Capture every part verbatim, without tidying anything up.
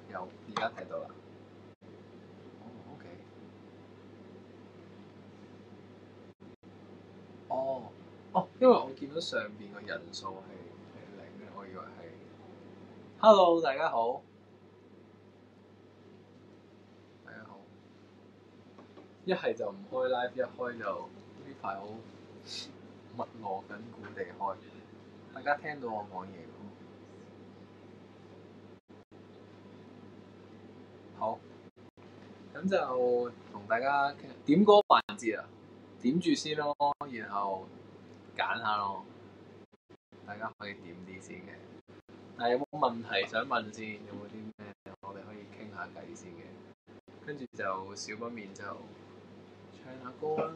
有，而家睇到啦。哦，OK。哦，哦，因為我見到上邊個人數係係零嘅，我以為係。Hello，大家好。大家好。一係就唔開 live，一開就呢排好密鑼緊鼓地開。大家聽到我講嘢喎。好，咁就同大家傾點歌環節啊，點住先咯，然後揀下咯，大家可以點啲先嘅。但係有冇問題想問先？有冇啲咩我哋可以傾下偈先嘅？跟住就少不免就唱下歌啦。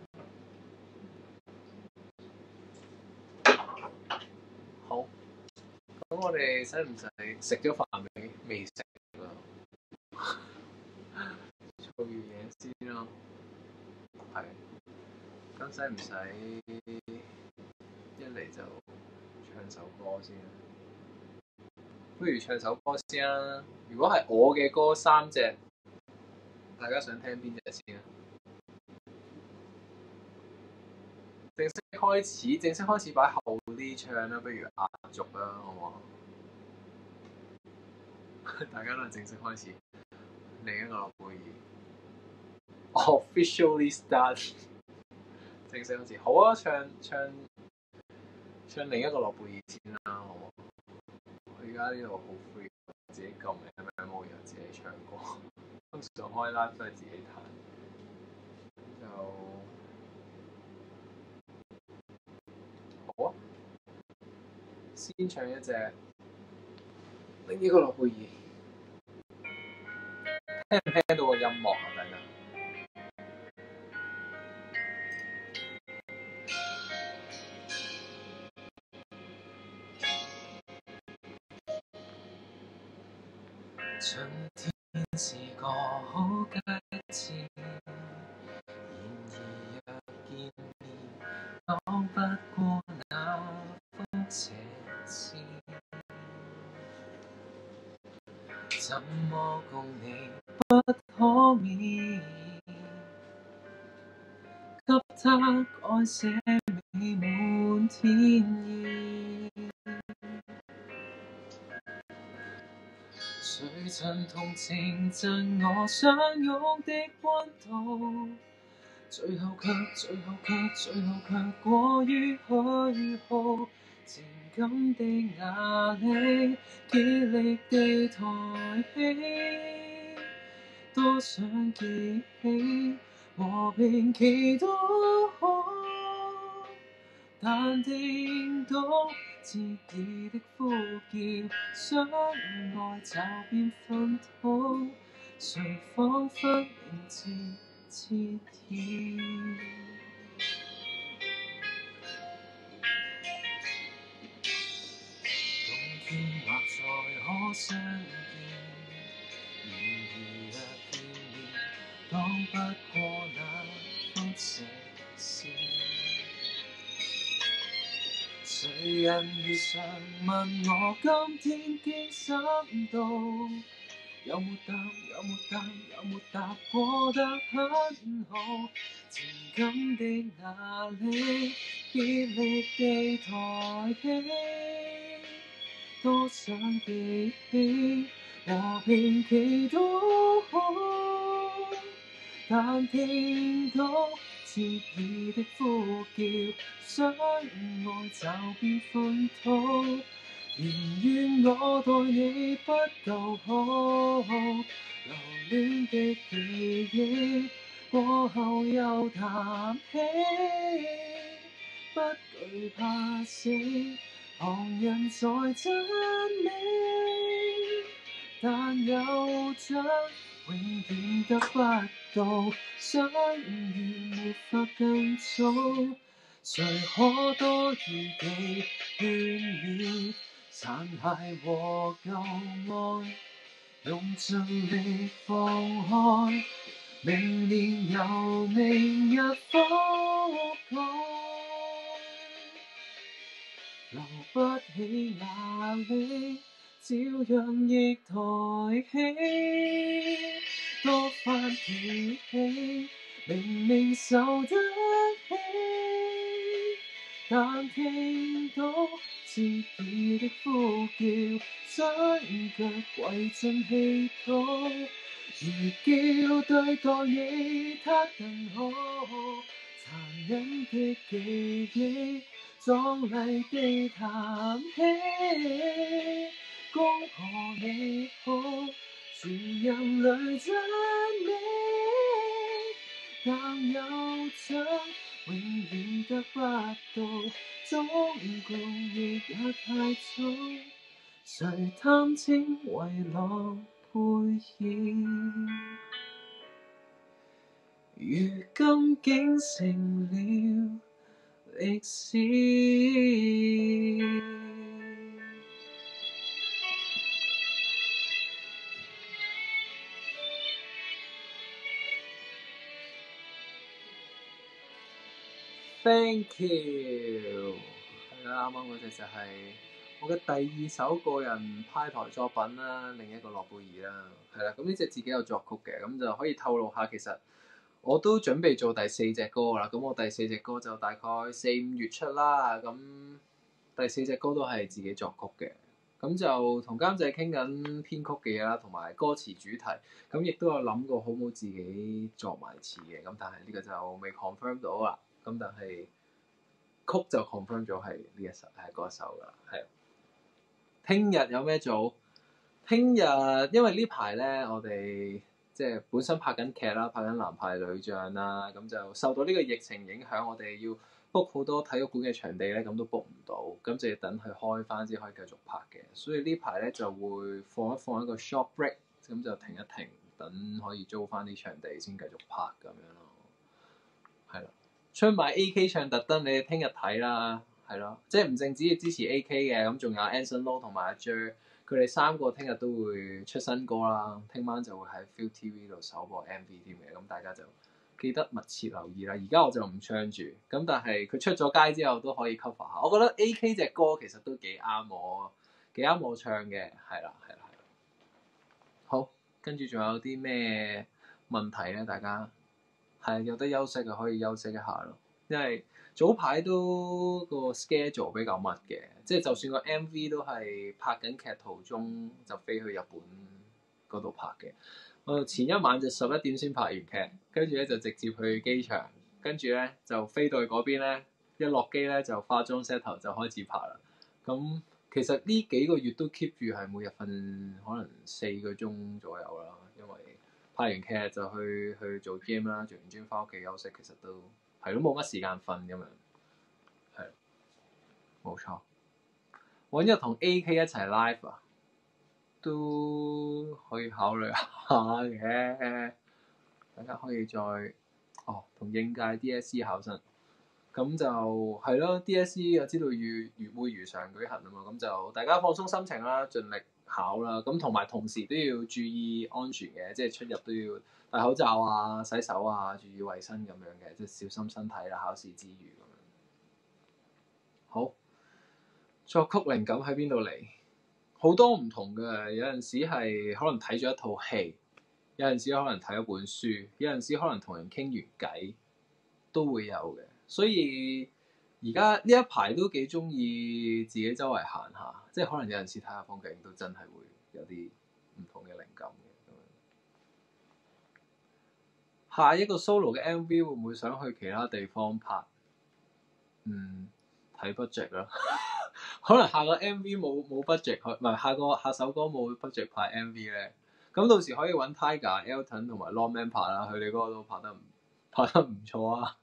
好，咁我哋使唔使食咗飯未？未食啊，做完嘢先咯。係，咁使唔使一嚟就唱首歌先？不如唱首歌先啦。如果係我嘅歌三隻，大家想聽邊隻先啊？正式開始，正式開始擺後啲唱啦，不如壓軸啦，好唔好？大家都係正式開始，另一個諾貝爾 officially start 正式開始，好啊！唱唱唱另一個諾貝爾先啦，好唔好？我而家呢度好 free， 自己撳 M M O 然後自己唱歌，通常開 live 都係自己彈，就好啊！先唱一隻另一個諾貝爾。聽唔聽到個音樂啊？大家春天是個好佳節，然而若見面，擋不過那風斜刺。怎麼共你不可免？給他改寫美滿天意。誰曾同情贈我相擁的溫度？最後卻最後卻最後卻過於虛耗，情感的壓力，竭力地抬起，多想記起和平祈禱，但聽到熾熱的呼叫，相愛就變糞土，誰彷彿名字切意。冬天或再可相見，然而若見面，擋不過那輻射線。誰人如常問我今天幾深度？有沒答？有沒答？有沒答過得很好？情感的壓力，竭力地抬起，多想記起和平祈禱，但聽到熾熱的呼叫，相愛就變糞土。仍願我待你不夠好，留戀的記憶過後又談起，不懼怕死，旁人在讚美，但有着永遠得不到，相遇沒法更早，誰可多餘地勸勉？殘骸和舊愛，用盡力放開，明年由明日覆蓋，留不起壓力， 照樣亦抬起，多番提起，明明受得起，但聽到自己的呼叫，雙腳跪進氣土，如叫對待你，他更好。殘忍的記憶，壯麗地談起，恭賀你好，全人類真美，但又像永遠得不到，終共亦也太早，誰貪稱遺落配兒，如今竟成了歷史。Thank you。係啦，啱啱嗰隻就係我嘅第二首個人派台作品啦，另一個諾貝爾啦。係啦，咁呢隻自己有作曲嘅，咁就可以透露下，其實我都準備做第四隻歌啦。咁我第四隻歌就大概四五月出啦。咁第四隻歌都係自己作曲嘅，咁就同監製傾緊編曲嘅嘢啦，同埋歌詞主題。咁亦都有諗過好唔好自己作埋詞嘅，咁但係呢個就未 confirm 到啦。咁但係曲就 confirm 咗係呢一首係嗰一首噶啦，係。聽日有咩做？聽日因為呢排咧，我哋即係本身拍緊劇啦，拍緊男排女將啦，咁就受到呢個疫情影響，我哋要 book 好多體育館嘅場地咧，咁都 book 唔到，咁就要等佢開翻先可以繼續拍嘅。所以呢排咧就會放一放一個 short break，咁就停一停，等可以租翻啲場地先繼續拍咁樣咯。係啦。出埋 A K 唱特登，你哋聽日睇啦，係咯，即係唔淨止要支持 A K 嘅，咁仲有 Anson Lo 同埋阿 J，佢哋三個聽日都會出新歌啦，聽晚就會喺 Viu T V 度首播 M V 添嘅，咁大家就記得密切留意啦。而家我就唔唱住，咁但係佢出咗街之後都可以 cover 下。我覺得 A K 隻歌其實都幾啱我，幾啱我唱嘅，係啦，係啦，係啦。好，跟住仲有啲咩問題咧？大家？係有得休息就可以休息一下咯，因為早排都個 schedule 比較密嘅，即係就算個 M V 都係拍緊劇途中就飛去日本嗰度拍嘅。我前一晚就十一點先拍完劇，跟住咧就直接去機場，跟住咧就飛到去嗰邊咧，一落機咧就化妝 set 頭就開始拍啦。咁其實呢幾個月都 keep 住係每日瞓可能四個鐘左右啦，因為拍完劇就去去做 gym 啦，做完 gym 翻屋企休息，其實都係都冇乜時間瞓咁樣，係冇錯。揾日同 A K 一齊 live 啊，都可以考慮下嘅。大家可以再哦同應屆 D S C 考生，咁就係咯。D S C 我知道如如會如常舉行啊嘛，咁就大家放鬆心情啦，盡力考啦。咁同埋同時都要注意安全嘅，即係出入都要戴口罩啊、洗手啊、注意衞生咁樣嘅，即係小心身體啦。考試之餘咁樣。好，作曲靈感喺邊度嚟？好多唔同嘅，有陣時係可能睇咗一套戲，有陣時可能睇一本書，有陣時可能同人傾完偈都會有嘅。所以而家呢一排都幾中意自己周圍行下，即係可能有陣時睇下風景都真係會有啲唔同嘅靈感嘅。下一個 solo 嘅 M V 會唔會想去其他地方拍？嗯，睇 budget 啦。可能下個 M V 冇冇 budget，唔係下個下首歌冇 budget 拍 M V 咧。咁到時可以揾 Tiger、Elton 同埋 Lawman 拍啦，佢哋嗰個都拍得唔拍得唔錯啊。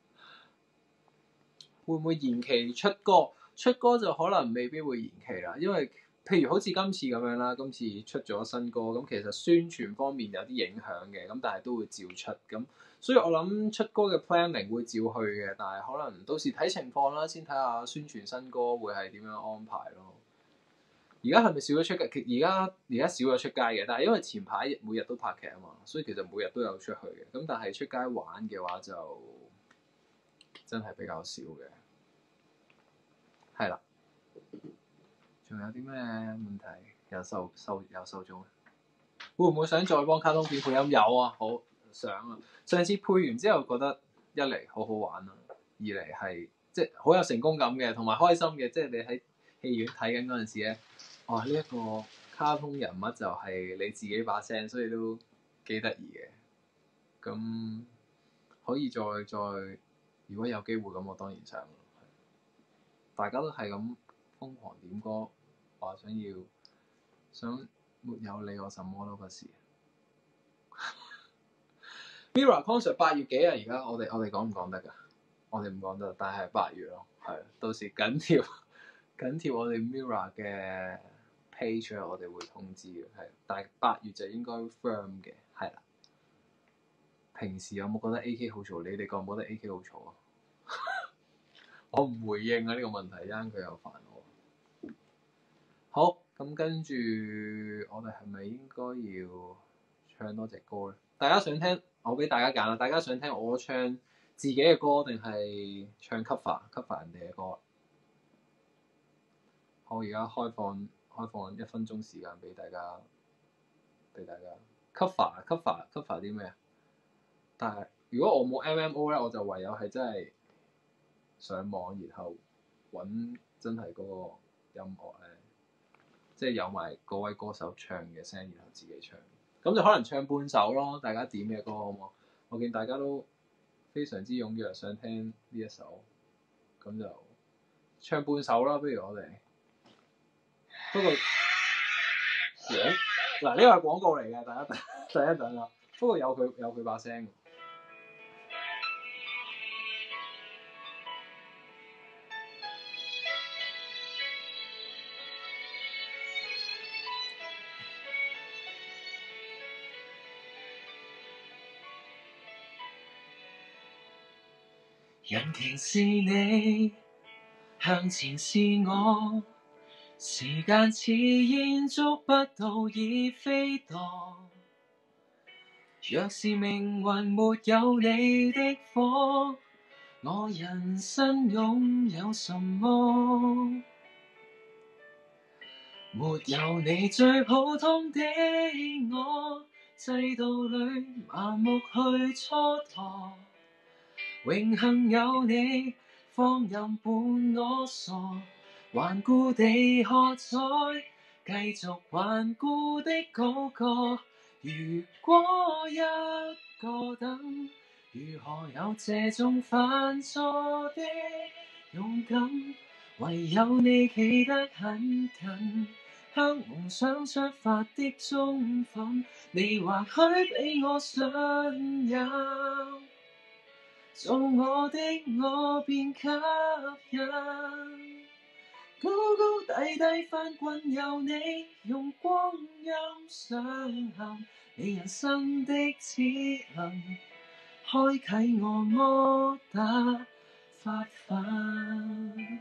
會唔會延期出歌？出歌就可能未必會延期啦，因為譬如好似今次咁樣啦，今次出咗新歌，咁其實宣傳方面有啲影響嘅，咁但係都會照出咁，所以我諗出歌嘅 planning 會照去嘅，但係可能到時睇情況啦，先睇下宣傳新歌會係點樣安排咯。而家係咪少咗出街？而家而家少咗出街嘅，但係因為前排每日都拍劇啊嘛，所以其實每日都有出去嘅。咁但係出街玩嘅話就真係比較少嘅。係啦，仲有啲咩問題？ 有受受有受眾。會唔會想再幫卡通片配音？有啊，好想啊！上次配完之後覺得一嚟好好玩啊，二嚟係即係好有成功感嘅，同埋開心嘅。即係你喺戲院睇緊嗰陣時咧，哇！呢、這、一個卡通人物就係你自己把聲，所以都幾得意嘅。咁可以再再，如果有機會咁，我當然想。大家都係咁瘋狂點歌，話想要想沒有你我什麼都不是。Mirror concert 八月幾啊？而家我哋我哋講唔講得㗎？我哋唔講得，但係八月咯，係到時緊貼緊貼我哋 Mirror 嘅 page，我哋會通知嘅，係。但係八月就應該 firm 嘅，係啦。平時有冇覺得 A K 好嘈？你哋覺唔覺得 A K 好嘈啊？我唔回應啊呢個問題，因佢又煩我。好，咁跟住我哋係咪應該要唱多隻歌咧？大家想聽，我俾大家揀啦。大家想聽我唱自己嘅歌，定係唱 cover cover 人哋嘅歌？我而家開放開放一分鐘時間俾大家，俾大家 cover cover cover 啲咩啊？但係如果我冇 M M O 咧，我就唯有係真係上網，然後揾真係嗰個音樂咧，即係有埋嗰位歌手唱嘅聲，然後自己唱。咁就可能唱半首咯，大家點嘅歌好唔好？我見大家都非常之踴躍，想聽呢一首，咁就唱半首啦。不如我哋不過，嗱呢個係廣告嚟嘅，大家等等一等啦。不過有佢有佢把聲。 引擎是你，向前是我，時間似煙捉不到已飛墮。若是命運沒有你的火，我人生擁有什麼？沒有你最普通的我，制度裏盲目去蹉跎。永恆有你，放任伴我傻，頑固地喝彩，繼續頑固的高歌。如果一個等，如何有這種犯錯的勇敢？唯有你企得很近，向夢想出發的忠粉，你或許比我信任。做我的我便吸引，高高低低翻滾有你，用光陰上行，你人生的潛能，開啟我摩打發奮。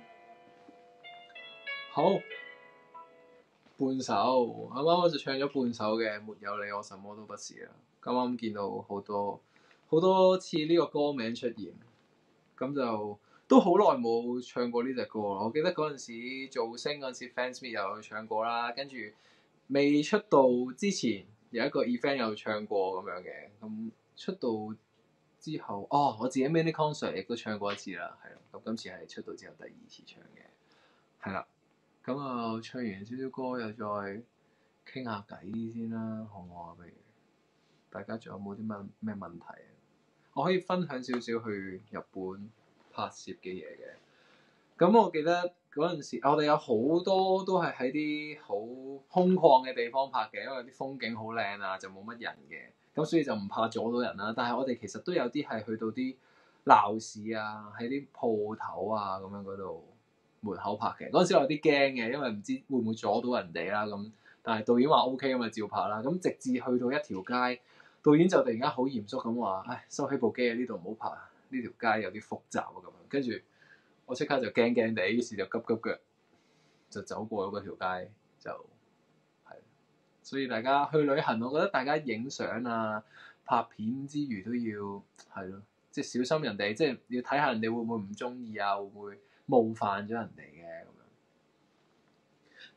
好，半首，啱啱我就唱咗半首嘅《沒有你我什麼都不是》啦。啱啱見到好多好多次呢個歌名出現，咁就都好耐冇唱過呢隻歌啦。我記得嗰陣時造星嗰陣時 fans meet 又唱過啦，跟住未出道之前有一個 event 有唱過咁樣嘅。咁出道之後，哦，我自己 mini concert 亦都唱過一次啦，係啦。咁今次係出道之後第二次唱嘅，係啦。咁啊，唱完少少歌又再傾下偈先啦，好唔好啊？不如大家仲有冇啲乜咩問題啊？我可以分享少少去日本拍攝嘅嘢嘅。咁我記得嗰陣時，我哋有好多都係喺啲好空曠嘅地方拍嘅，因為啲風景好靚啊，就冇乜人嘅，咁所以就唔怕阻到人啦。但係我哋其實都有啲係去到啲鬧市啊，喺啲鋪頭啊咁樣嗰度門口拍嘅。嗰陣時我有啲驚嘅，因為唔知會唔會阻到人哋啦。咁但係導演話 O K 咁咪照拍啦。咁直至去到一條街，導演就突然間好嚴肅咁話：唉，收起部機啊！呢度唔好拍，呢條街有啲複雜啊咁樣。跟住我即刻就驚驚地，於是就急急腳就走過咗嗰條街，就係。所以大家去旅行，我覺得大家影相啊、拍片之餘都要係咯，即係小心人哋，即係要睇下人哋會唔會唔中意啊，會唔會冒犯咗人哋嘅咁樣。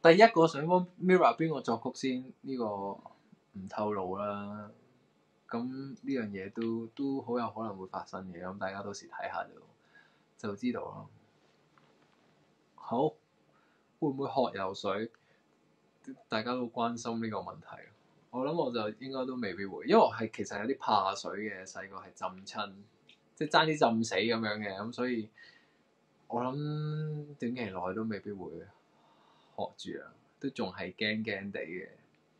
第一個想幫 Mirror 邊個作曲先？呢、這個唔透露啦。咁呢樣嘢都都好有可能會發生嘅，咁大家到時睇下就就知道啦。好，會唔會學游水？大家都關心呢個問題。我諗我就應該都未必會，因為我係其實有啲怕水嘅，細個係浸親，即係爭啲浸死咁樣嘅，咁所以我諗短期內都未必會學住啊，都仲係驚驚地嘅。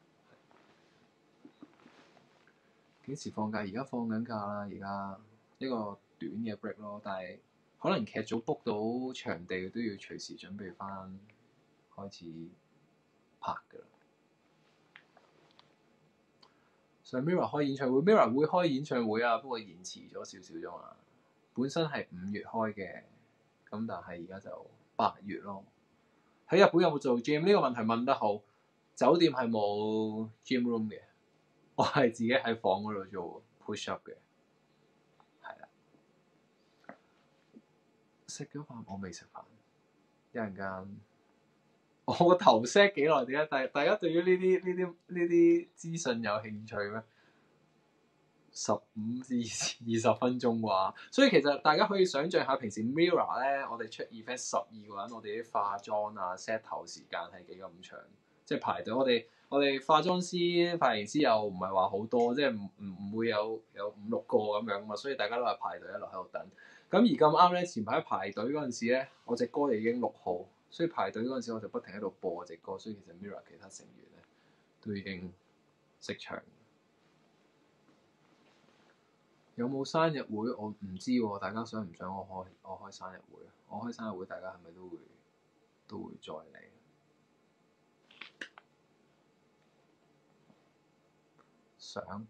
幾時放假？而家放緊假啦，而家一個短嘅 break 咯，但係可能劇組 book 到場地都要隨時準備翻開始拍㗎啦。上 Mirror 開演唱會 ，Mirror 會開演唱會啊，不過延遲咗少少啫嘛。本身係五月開嘅，咁但係而家就八月咯。喺日本有冇做 gym 呢個問題問得好，酒店係冇 gym room 嘅。我係自己喺房嗰度做 push up 嘅，係啦。食咗飯我未食飯，一陣間我個頭 set 幾耐？點解大大家對於呢啲呢啲呢啲資訊有興趣咩？十五至二十分鐘啩，所以其實大家可以想像下，平時 Mirror 咧，我哋出 event 十二個人，我哋啲化妝啊 set 頭時間係幾咁長，即係排隊。我哋我哋化妝師、髮型師又唔係話好多，即係唔唔唔會有有五六個咁樣嘛，所以大家都係排隊一路喺度等。咁而咁啱咧，前排排隊嗰陣時咧，我隻歌已經錄好，所以排隊嗰陣時我就不停喺度播隻歌，所以其實 Mirror 其他成員咧都已經識唱。有冇生日會？我唔知喎，大家想唔想我開我開生日會？我開生日會，大家係咪都會都會再嚟？想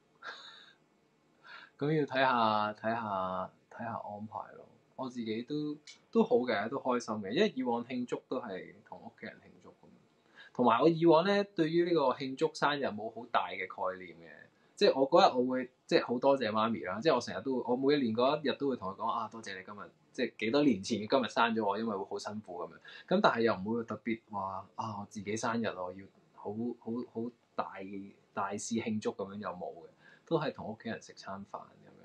咁要睇下睇下睇下安排咯。我自己都都好嘅，都開心嘅，因為以往慶祝都係同屋企人慶祝咁。同埋我以往咧，對於呢個慶祝生日冇好大嘅概念嘅。即係我嗰日我會即係好多謝媽咪啦，即係我成日都會我每一年嗰一日都會同佢講啊，多謝你今日即係幾多年前嘅今日生咗我，因為會好辛苦咁樣。咁但係又唔會特別話啊我自己生日我要好好好大大肆慶祝咁樣，又冇嘅，都係同屋企人食餐飯咁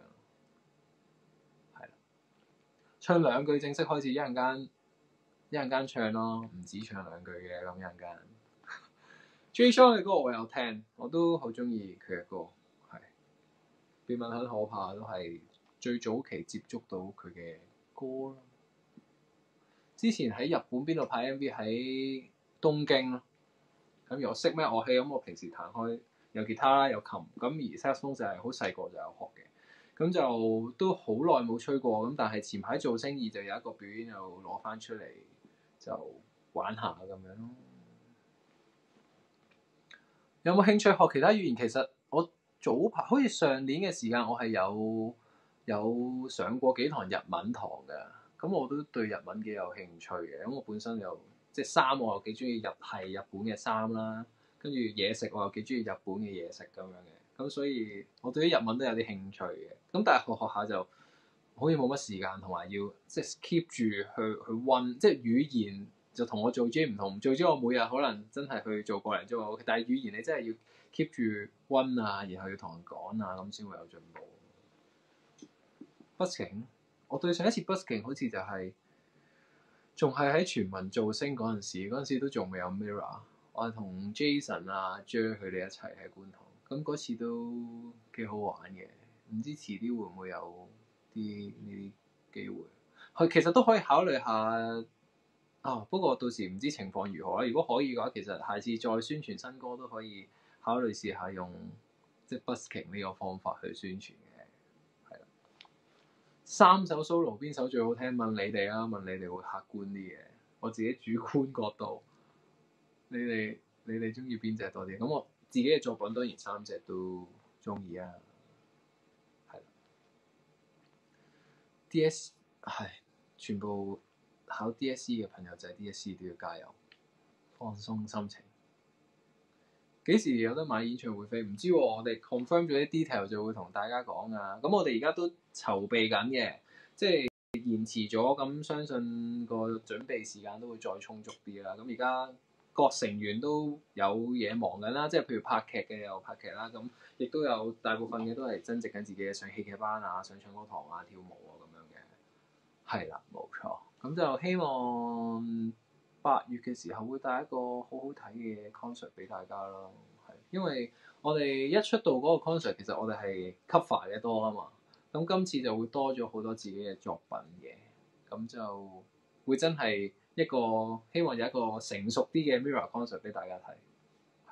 樣。係啦，唱兩句正式開始，一陣間一陣間唱咯，唔止唱兩句嘅咁一陣間。Jay Chou 嘅歌我有聽，我都好中意佢嘅歌。變文很可怕，都係最早期接觸到佢嘅歌咯。之前喺日本邊度拍 M V 喺東京咯。咁而我識咩樂器？咁我平時彈開有吉他啦，有琴。咁而 saxophone 就係好細個就有學嘅。咁就都好耐冇吹過。咁但係前排做聲義就有一個表演又攞翻出嚟就玩下咁樣咯。有冇興趣學其他語言？其實我早排好似上年嘅時間，我係有有上過幾堂日文堂嘅，咁我都對日文幾有興趣嘅。咁我本身又即係衫，我又幾中意日系日本嘅衫啦，跟住嘢食我又幾中意日本嘅嘢食咁樣嘅，咁所以我對啲日文都有啲興趣嘅。咁但係學學下就好似冇乜時間，同埋要即係 keep 住去去溫，即係語言就同我做 gym 唔同，做 gym 我每日可能真係去做個零鐘 OK，但係語言你真係要 keep 住溫啊，然後要同人講啊，咁先會有進步。busking，我對上一次 busking 好似就係仲係喺全民造星嗰陣時，嗰陣時都仲未有 Mirror， 我係同 Jason 啊 J 佢哋一齊喺觀塘，咁嗰次都幾好玩嘅。唔知遲啲會唔會有啲呢啲機會？佢其實都可以考慮下啊，不過到時唔知情況如何啦。如果可以嘅話，其實下次再宣傳新歌都可以考慮試下用即係 busking 呢個方法去宣傳嘅，係啦。三首 solo 邊首最好聽？問你哋啦，問你哋會客觀啲嘅。我自己主觀角度，你哋你哋中意邊隻多啲？咁我自己嘅作品當然三隻都中意啊。D S 係全部考 D S E 嘅朋友仔 ，D S E 都要加油，放鬆心情。幾時有得買演唱會飛？唔知喎，我哋 confirm 咗啲 detail 就會同大家講啊。咁我哋而家都籌備緊嘅，即係延遲咗，咁相信個準備時間都會再充足啲啦。咁而家各成員都有嘢忙緊啦，即係譬如拍劇嘅有拍劇啦，咁亦都有大部分嘅都係增值緊自己嘅上戲劇班啊、上唱歌堂啊、跳舞啊咁樣嘅。係啦，冇錯。咁就希望八月嘅時候會帶一個好好睇嘅 concert 俾大家啦。係，因為我哋一出道嗰個 concert 其實我哋係 cover 嘅多啊嘛。咁今次就會多咗好多自己嘅作品嘅，咁就會真係一個希望有一個成熟啲嘅 Mirror concert 俾大家睇。係。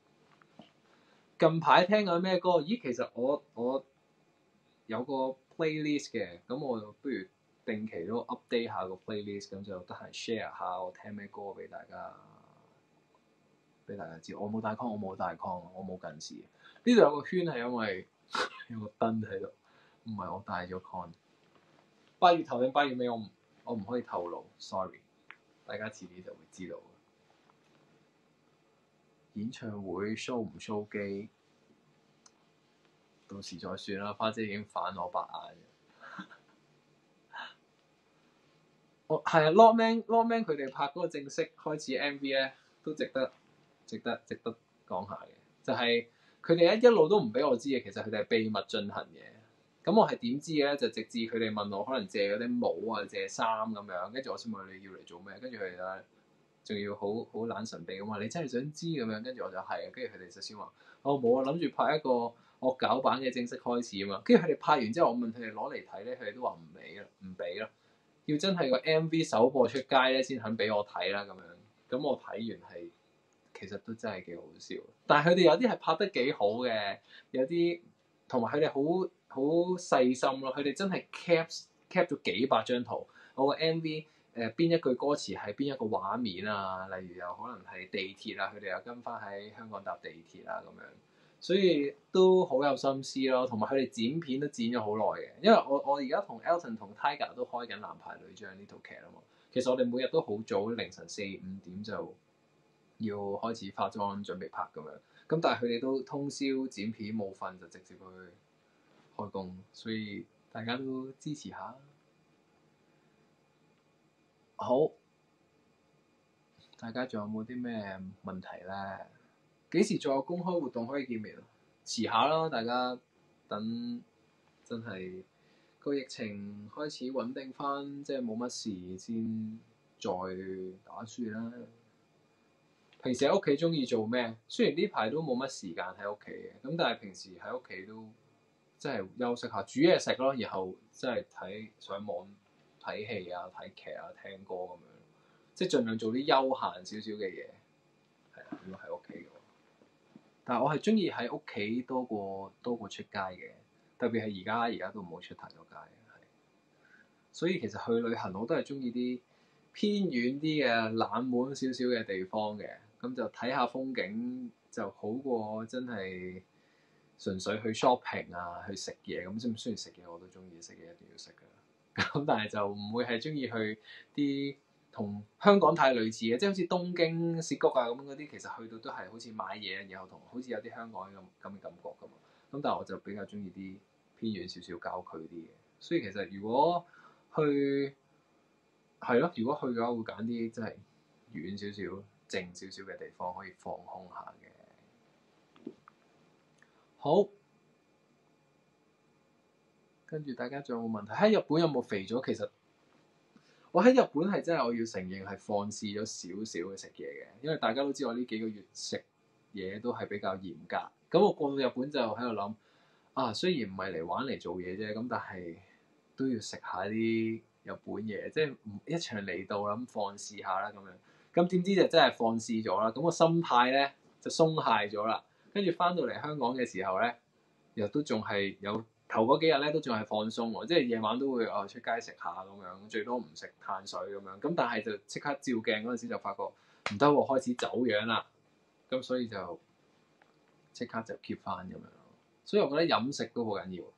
近排聽緊咩歌？咦，其實我我有個 playlist 嘅，咁我不如定期都 update 下個 playlist，咁就得閒 share 下我聽咩歌俾大家，俾大家知。我冇帶 con，我冇帶 con，我冇近視。呢度有個圈係因為有個燈喺度。唔係我帶咗 con，八月頭定八月尾我唔我唔可以透露 ，sorry， 大家遲啲就會知道。演唱會 show 唔 show 機，到時再算啦。花姐已經反我白眼。我係啊 ，Lokman Lokman 佢哋拍嗰個正式開始 M V 咧，都值得值得值得講下嘅。就係佢哋一一路都唔俾我知嘅，其實佢哋係秘密進行嘅。咁我係點知嘅咧？就直至佢哋問我，可能借嗰啲帽啊、借衫咁樣，跟住我先問你要嚟做咩？跟住佢哋咧，仲要好好懶神秘咁話：你真係想知咁樣？跟住我就係啊，跟住佢哋就先話：我冇啊，諗住拍一個惡搞版嘅正式開始啊嘛。跟住佢哋拍完之後，我問佢哋攞嚟睇咧，佢哋都話唔俾啦，唔俾啦，要真係個 M V 首播出街咧先肯俾我睇啦咁樣。咁我睇完係其實都真係幾好笑，但係佢哋有啲係拍得幾好嘅，有啲同埋佢哋好。好細心咯，佢哋真係 cap cap 咗幾百張圖。我個 M V 誒邊一句歌詞係邊一個畫面啊？例如有可能係地鐵啊，佢哋又跟翻喺香港搭地鐵啊咁樣，所以都好有心思咯。同埋佢哋剪片都剪咗好耐嘅，因為我我而家同 Elton 同 Tiger 都開緊男排女將呢套劇啊嘛。其實我哋每日都好早凌晨四五點就要開始化妝準備拍咁樣，咁但係佢哋都通宵剪片冇瞓就直接去開工，所以大家都支持下。好，大家仲有冇啲咩問題咧？幾時再有公開活動可以見面？遲下啦，大家等真係個疫情開始穩定翻，即係冇乜事先再打算啦。平時喺屋企中意做咩？雖然呢排都冇乜時間喺屋企嘅，咁但係平時喺屋企都即係休息下，煮嘢食咯，然後即係睇上網睇戲啊、睇劇啊、聽歌咁樣，即係盡量做啲休閒少少嘅嘢。係啊，如果喺屋企嘅話，但係我係中意喺屋企多過多過出街嘅，特別係而家而家都唔好出太多街。係，所以其實去旅行我都係中意啲偏遠啲嘅冷門少少嘅地方嘅，咁就睇下風景就好過真係純粹去 shopping 啊，去食嘢咁。雖雖然食嘢我都中意，食嘢一定要食㗎，咁但係就唔會係中意去啲同香港太類似嘅，即係好似東京涉谷啊咁嗰啲，其實去到都係好似買嘢，然後同好似有啲香港咁咁嘅感覺㗎嘛。咁但係我就比較中意啲偏遠少少郊區啲嘅，所以其實如果去係咯，如果去嘅話會揀啲真係遠少少、靜少少嘅地方，可以放空下嘅。好，跟住大家仲有冇問題？喺日本有冇肥咗？其實我喺日本係真係我要承認係放肆咗少少嘅食嘢嘅，因為大家都知我呢幾個月食嘢都係比較嚴格。咁我過到日本就喺度諗啊，雖然唔係嚟玩嚟做嘢啫，咁但係都要食下啲日本嘢，即係一場嚟到咁放肆下啦咁樣。咁點知就真係放肆咗啦，咁個心態咧就鬆懈咗啦。跟住翻到嚟香港嘅時候咧，又都仲係有頭嗰幾日咧都仲係放鬆喎，即係夜晚都會哦出街食下咁樣，最多唔食碳水咁樣。咁但係就即刻照鏡嗰陣時就發覺唔得喎，開始走樣啦。咁所以就即刻就 keep 翻咁樣。所以我覺得飲食都好緊要。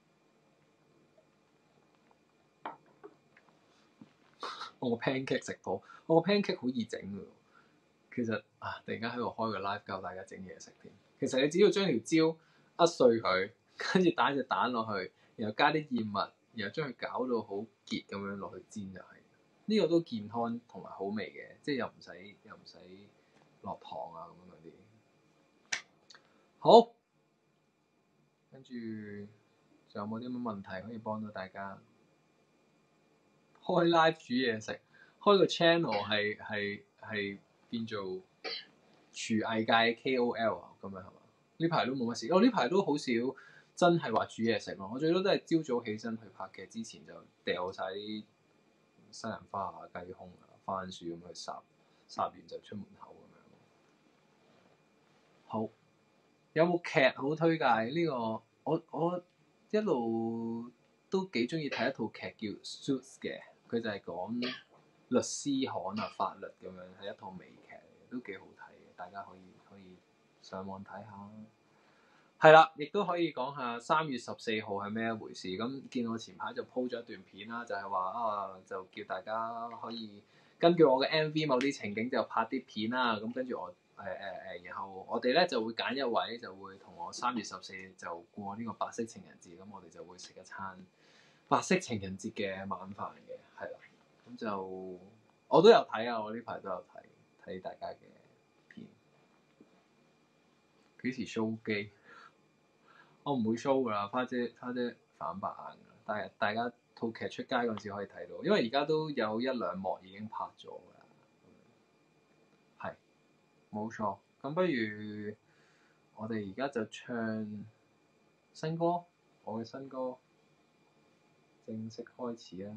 我個 pancake 食譜，我個 pancake 好易整㗎。其實啊，突然間喺度開個 live 教大家整嘢食添。其實你只要將條蕉扼碎佢，跟住打隻蛋落去，然後加啲燕麥，然後將佢搞到好結咁樣落去煎就係。呢個都健康同埋好味嘅，即係又唔使又唔使落堂啊咁樣嗰啲。好，跟住仲有冇啲乜問題可以幫到大家？開 live 煮嘢食，開個 channel 係係係變做廚藝界 K O L 啊，咁樣係嘛？呢排都冇乜事，我呢排都好少真係話煮嘢食咯。我最多都係朝早起身去拍劇之前就掉晒啲西蘭花啊、雞胸啊、番薯咁去烚，烚完就出門口咁樣。好，有冇劇好推介？呢個我我一路都幾中意睇一套劇叫 Suits 嘅，佢就係講律師行啊、法律咁樣，係一套美劇嚟嘅，都幾好睇嘅，大家可以可以上網睇下。係啦，亦都可以講下三月十四號係咩一回事。咁見我前排就 po 咗一段片啦，就係話啊，就叫大家可以根據我嘅 M V 某啲情景就拍啲片啦。咁跟住我誒誒誒，然後我哋咧就會揀一位，就會同我三月十四就過呢個白色情人節。咁我哋就會食一餐白色情人節嘅晚飯嘅，係啦。咁就我都有睇啊，我呢排都有睇睇大家嘅片。幾時 show 機？我唔會 show 噶啦，花姐花姐反白眼噶，但係大家套劇出街嗰陣時可以睇到，因為而家都有一兩幕已經拍咗噶啦。係，冇錯。咁不如我哋而家就唱新歌，我嘅新歌正式開始啦。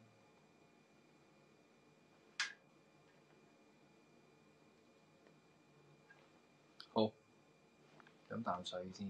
好，飲啖水先。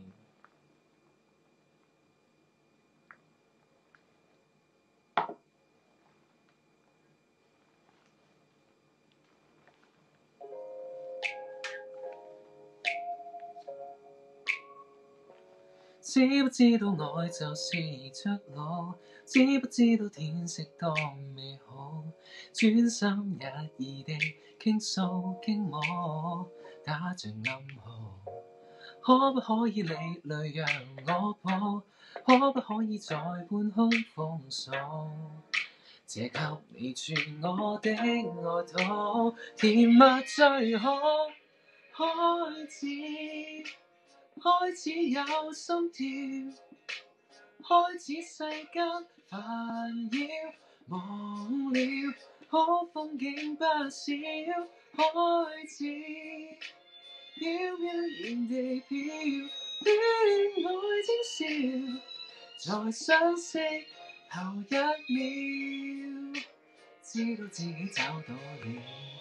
知不知道愛就是着路，知不知道天色多美好，專心一意地傾訴傾慕，打着暗號。可不可以你淚讓我抱？可不可以在半空風騷？借給你傳我的愛禱，甜蜜最好開始。開始有心跳，開始世間煩擾，忘了可風景不少，開始飄飄然地飄，戀愛徵兆，在相識後一秒，知道自己找到了。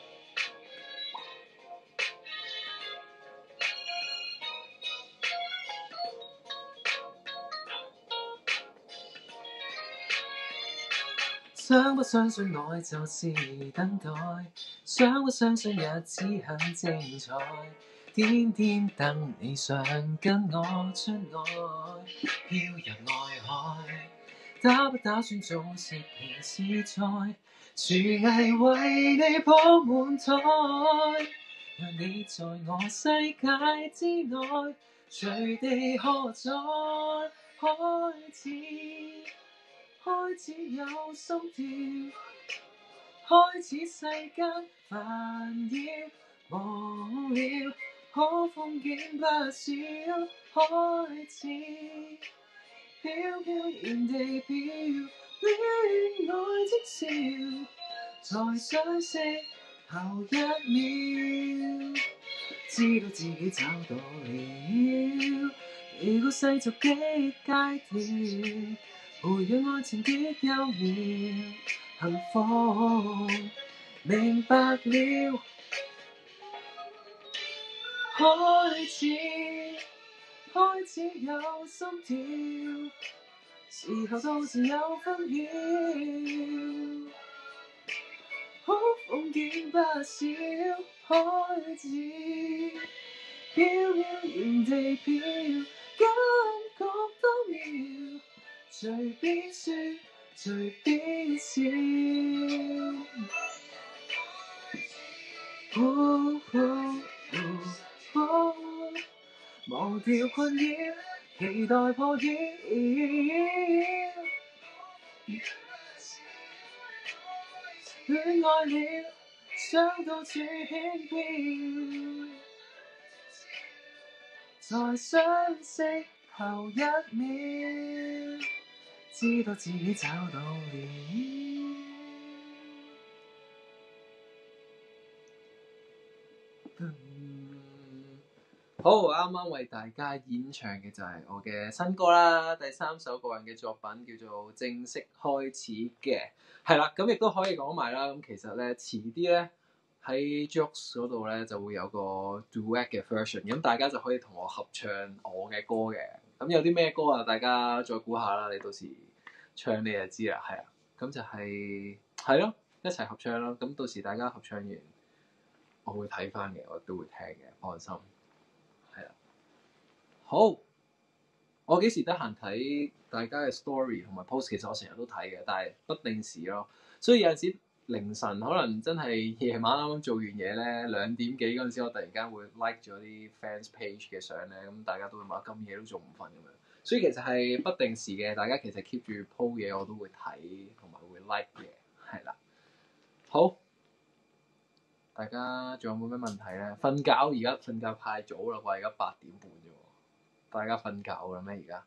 想不相信愛就是等待，想不相信日子很精彩，天天等你想跟我出外，飄入愛海，打不打算做食平時菜，廚藝為你鋪滿台，讓你在我世界之內，隨地喝彩，開始。開始有心跳，開始世間煩擾，忘了可風景不少，開始飄飄然地飄，戀愛徵兆，在相識後一秒，知道自己找到了，如果世俗的階段。培養愛情的優妙，幸福明白了，開始開始有心跳，時候到時有紛擾，好風景不少，開始飄飄然地飄，感覺多妙。隨便說，隨便笑，哦哦哦哦、忘掉困擾，期待破曉。戀愛了， 想到處偏偏在相識後一秒，知道自己找到了。好，啱啱為大家演唱嘅就係我嘅新歌啦，第三首個人嘅作品叫做《正式開始》嘅，係啦，咁亦都可以講埋啦。咁其實咧，遲啲咧喺 Joox 嗰度咧就會有個 duet 嘅 version，咁大家就可以同我合唱我嘅歌嘅。咁有啲咩歌啊？大家再估下啦，你到時唱你就知啦。係啊，咁就係係咯，一齊合唱咯。咁到時大家合唱完，我會睇翻嘅，我都會聽嘅，放心。好，我幾時得閒睇大家嘅 story 同埋 post？其實我成日都睇嘅，但係不定時咯。所以有陣時凌晨可能真係夜晚啱啱做完嘢咧，兩點幾嗰陣時，我突然間會 like 咗啲 fans page 嘅相咧，咁大家都會話咁夜都仲唔瞓咁樣。所以其實係不定時嘅，大家其實 keep 住 po 嘢我都會睇同埋會 like 嘅，係啦。好，大家仲有冇咩問題咧？瞓覺而家瞓覺太早啦啩，而家八點半啫喎。大家瞓覺啦咩？而家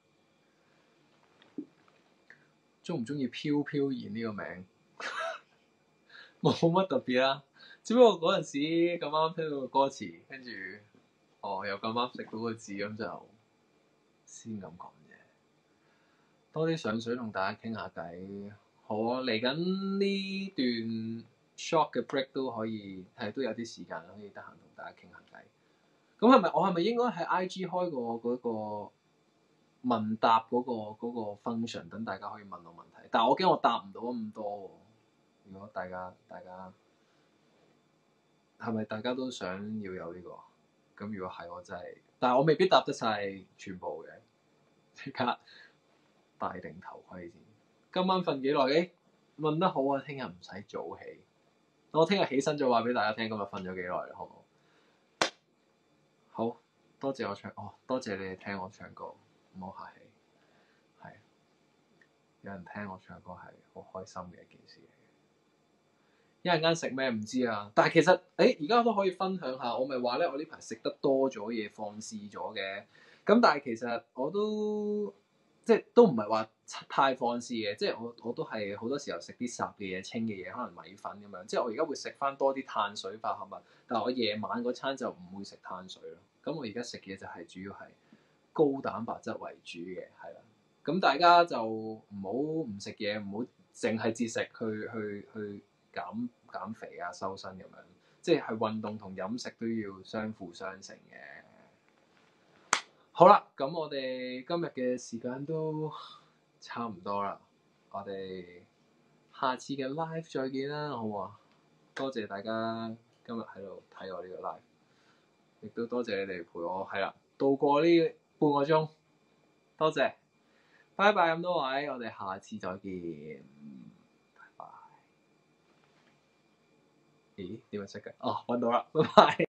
中唔中意飄飄然呢個名？冇乜特別啦，只不過嗰陣時咁啱聽到個歌詞，跟住哦又咁啱食到個字，咁就先咁講啫。多啲上水同大家傾下偈，好啊！嚟緊呢段 short 嘅 break 都可以，係都有啲時間可以得閒同大家傾下偈。咁係咪我係咪應該喺 I G 開個嗰個問答嗰個嗰個 function，等大家可以問我問題？但係我驚我答唔到咁多喎。如果大家大家係咪大家都想要有呢個？咁如果係我真係，但係我未必答得晒全部嘅。即刻戴定頭盔先。今晚瞓幾耐？誒，問得好啊！聽日唔使早起。我聽日起身再話俾大家聽，今日瞓咗幾耐啦，好唔好？好多謝我唱哦，多謝你哋聽我唱歌，唔好客氣。係有人聽我唱歌係好開心嘅一件事嚟嘅。一陣間食咩唔知啊，但係其實誒而家都可以分享下。我咪話咧，我呢排食得多咗嘢，放肆咗嘅。咁但係其實我都即係都唔係話太放肆嘅，即係我我都係好多時候食啲雜嘅嘢、清嘅嘢，可能米粉咁樣。即係我而家會食翻多啲碳水化合物，但係我夜晚嗰餐就唔會食碳水咯。咁我而家食嘅就係主要係高蛋白質為主嘅，係啦。咁大家就唔好唔食嘢，唔好淨係節食去去去減減肥啊、收身咁樣。即係運動同飲食都要相輔相成嘅。好啦，咁我哋今日嘅時間都差唔多啦，我哋下次嘅 live 再見啦，好唔好啊？多謝大家今日喺度睇我呢個 live，亦都多謝你哋陪我係啦，度過呢半個鐘，多謝，拜拜咁多位，我哋下次再見，拜拜。咦？點樣識嘅？哦，揾到啦，拜拜。